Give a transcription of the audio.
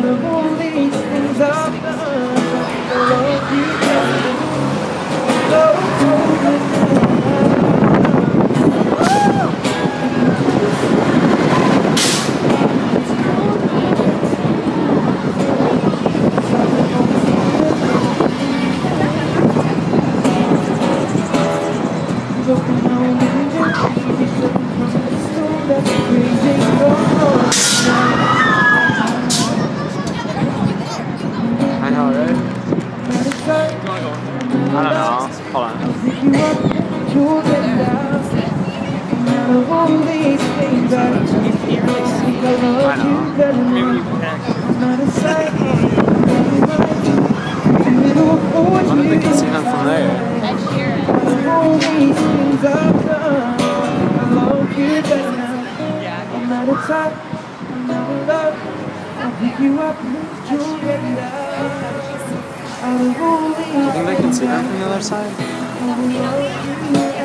of all these things I've done, I love you better. I know, right? I don't know. Hold on. I know. Maybe you can I don't think you can see them from there. Ed Sheeran. Do you think they can see them from the other side?